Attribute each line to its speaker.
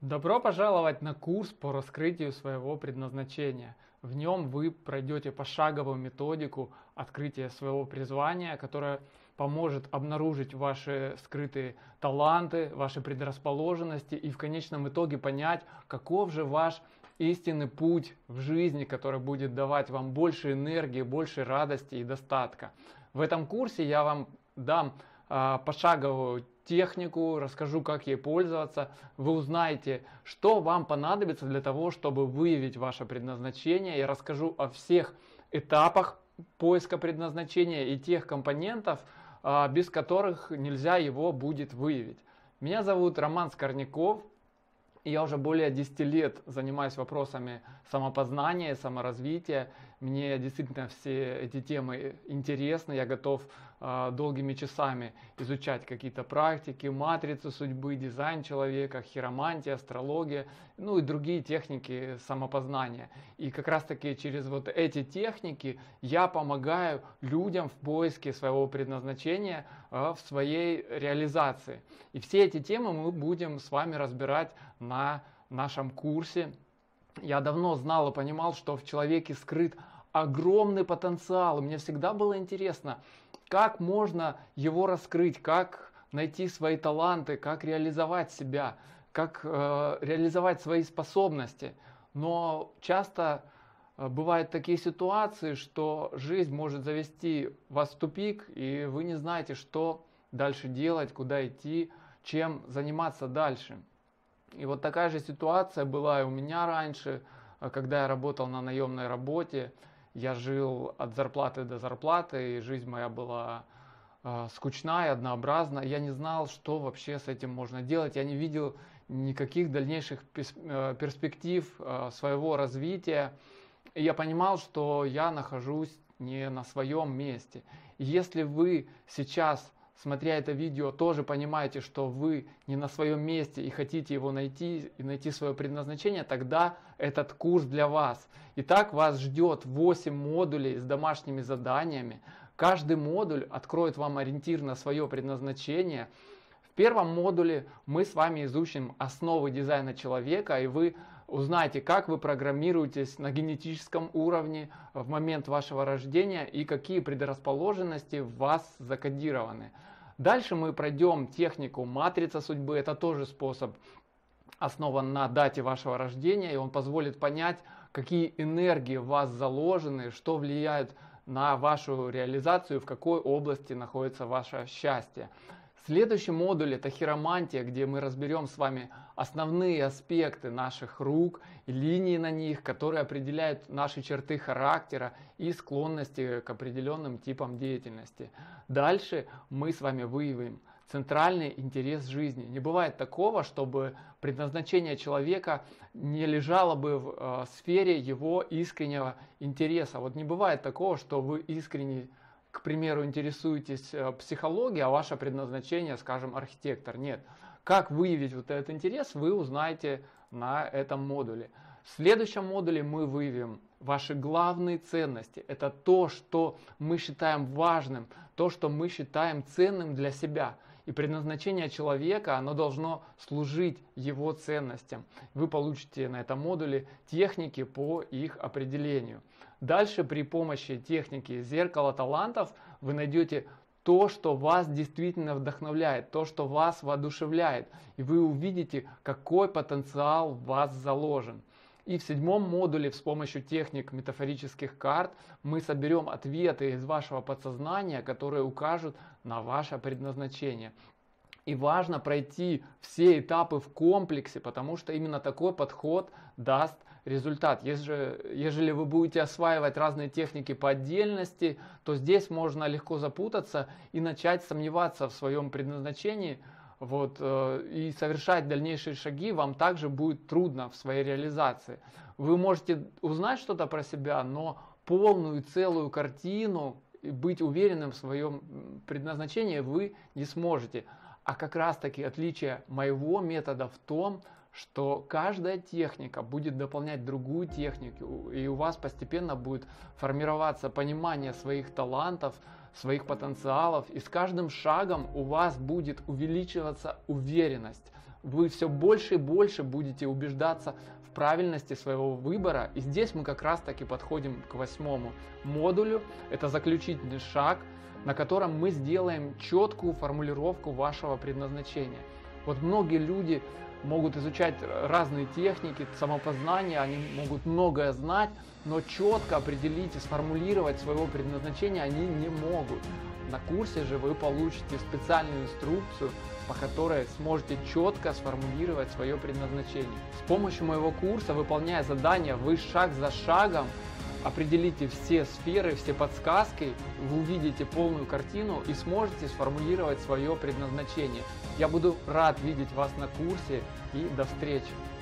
Speaker 1: Добро пожаловать на курс по раскрытию своего предназначения. В нем вы пройдете пошаговую методику открытия своего призвания, которая поможет обнаружить ваши скрытые таланты, ваши предрасположенности и в конечном итоге понять, каков же ваш истинный путь в жизни, который будет давать вам больше энергии, больше радости и достатка. В этом курсе я вам дам пошаговую технику, расскажу, как ей пользоваться. Вы узнаете, что вам понадобится для того, чтобы выявить ваше предназначение. Я расскажу о всех этапах поиска предназначения и тех компонентов, без которых нельзя его будет выявить. Меня зовут Роман Скорняков. Я уже более 10 лет занимаюсь вопросами самопознания, саморазвития. Мне действительно все эти темы интересны. Я готов долгими часами изучать какие-то практики, матрицы судьбы, дизайн человека, хиромантия, астрология, ну и другие техники самопознания. И как раз таки через вот эти техники я помогаю людям в поиске своего предназначения, в своей реализации. И все эти темы мы будем с вами разбирать на нашем курсе. Я давно знал и понимал, что в человеке скрыт огромный потенциал. Мне всегда было интересно, как можно его раскрыть, как найти свои таланты, как реализовать себя, как реализовать свои способности. Но часто бывают такие ситуации, что жизнь может завести вас в тупик, и вы не знаете, что дальше делать, куда идти, чем заниматься дальше. И вот такая же ситуация была и у меня раньше, когда я работал на наемной работе. Я жил от зарплаты до зарплаты, и жизнь моя была скучная, однообразная. Я не знал, что вообще с этим можно делать. Я не видел никаких дальнейших перспектив своего развития. И я понимал, что я нахожусь не на своем месте. И если вы сейчас, смотря это видео, тоже понимаете, что вы не на своем месте и хотите его найти, и найти свое предназначение, тогда этот курс для вас. Итак, вас ждет 8 модулей с домашними заданиями. Каждый модуль откроет вам ориентир на свое предназначение. В первом модуле мы с вами изучим основы дизайна человека, и вы узнаете, как вы программируетесь на генетическом уровне в момент вашего рождения и какие предрасположенности в вас закодированы. Дальше мы пройдем технику матрица судьбы. Это тоже способ, основан на дате вашего рождения, и он позволит понять, какие энергии в вас заложены, что влияет на вашу реализацию, в какой области находится ваше счастье. Следующий модуль — это хиромантия, где мы разберем с вами основные аспекты наших рук и линии на них, которые определяют наши черты характера и склонности к определенным типам деятельности. Дальше мы с вами выявим центральный интерес жизни. Не бывает такого, чтобы предназначение человека не лежало бы в сфере его искреннего интереса. Вот не бывает такого, что вы искренне, к примеру, интересуетесь психологией, а ваше предназначение, скажем, архитектор. Нет. Как выявить вот этот интерес, вы узнаете на этом модуле. В следующем модуле мы выявим ваши главные ценности. Это то, что мы считаем важным, то, что мы считаем ценным для себя. И предназначение человека, оно должно служить его ценностям. Вы получите на этом модуле техники по их определению. Дальше при помощи техники зеркала талантов вы найдете то, что вас действительно вдохновляет, то, что вас воодушевляет. И вы увидите, какой потенциал в вас заложен. И в седьмом модуле с помощью техник метафорических карт мы соберем ответы из вашего подсознания, которые укажут на ваше предназначение. И важно пройти все этапы в комплексе, потому что именно такой подход даст результат. Ежели вы будете осваивать разные техники по отдельности, то здесь можно легко запутаться и начать сомневаться в своем предназначении. И совершать дальнейшие шаги вам также будет трудно в своей реализации. Вы можете узнать что-то про себя, но полную целую картину и быть уверенным в своем предназначении вы не сможете. А как раз таки отличие моего метода в том, что каждая техника будет дополнять другую технику, и у вас постепенно будет формироваться понимание своих талантов, своих потенциалов, и с каждым шагом у вас будет увеличиваться уверенность вы все больше и больше будете убеждаться в правильности своего выбора. И здесь мы как раз таки подходим к 8-му модулю. Это заключительный шаг, на котором мы сделаем четкую формулировку вашего предназначения. Вот многие люди могут изучать разные техники самопознания, они могут многое знать, но четко определить и сформулировать своего предназначения они не могут. На курсе же вы получите специальную инструкцию, по которой сможете четко сформулировать свое предназначение. С помощью моего курса, выполняя задания, вы шаг за шагом определите все сферы, все подсказки, вы увидите полную картину и сможете сформулировать свое предназначение. Я буду рад видеть вас на курсе и до встречи!